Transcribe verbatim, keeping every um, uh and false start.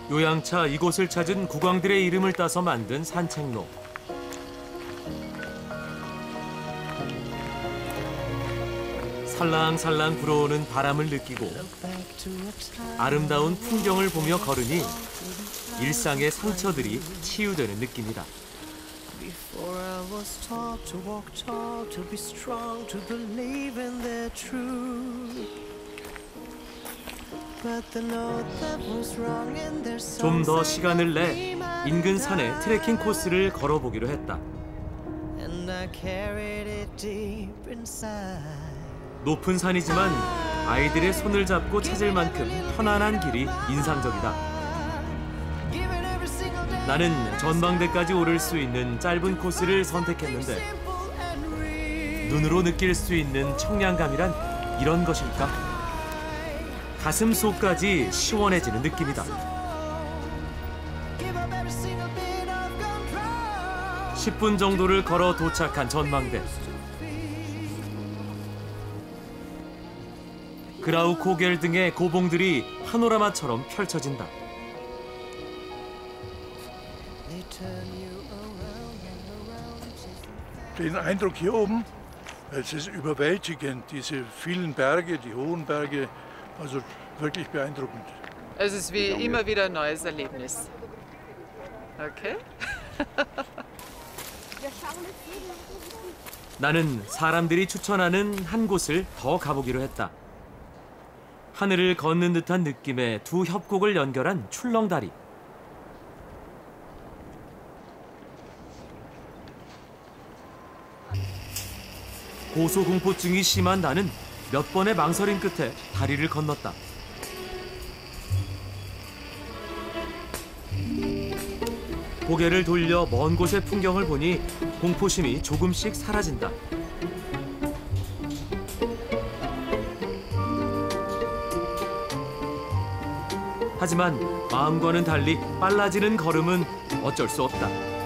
요양차 이곳을 찾은 국왕들의 이름을 따서 만든 산책로. 살랑살랑 불어오는 바람을 느끼고 아름다운 풍경을 보며 걸으니 일상의 상처들이 치유되는 느낌이다. 좀 더 시간을 내 인근 산의 트레킹 코스를 걸어보기로 했다. 높은 산이지만 아이들의 손을 잡고 찾을 만큼 편안한 길이 인상적이다. 나는 전망대까지 오를 수 있는 짧은 코스를 선택했는데 눈으로 느낄 수 있는 청량감이란 이런 것일까? 가슴 속까지 시원해지는 느낌이다. 십 분 정도를 걸어 도착한 전망대. 그라우코겔 등의 고봉들이 파노라마처럼 펼쳐진다. Den Eindruck hier oben, es ist überwältigend, diese vielen Berge, die hohen Berge, also wirklich beeindruckend. Es ist wie immer wieder ein neues Erlebnis. Okay? 나는 사람들이 추천하는 한 곳을 더 가보기로 했다. 하늘을 걷는 듯한 느낌의 두 협곡을 연결한 출렁다리. 고소공포증이 심한 나는 몇 번의 망설임 끝에 다리를 건넜다. 고개를 돌려 먼 곳의 풍경을 보니 공포심이 조금씩 사라진다. 하지만 마음과는 달리 빨라지는 걸음은 어쩔 수 없다.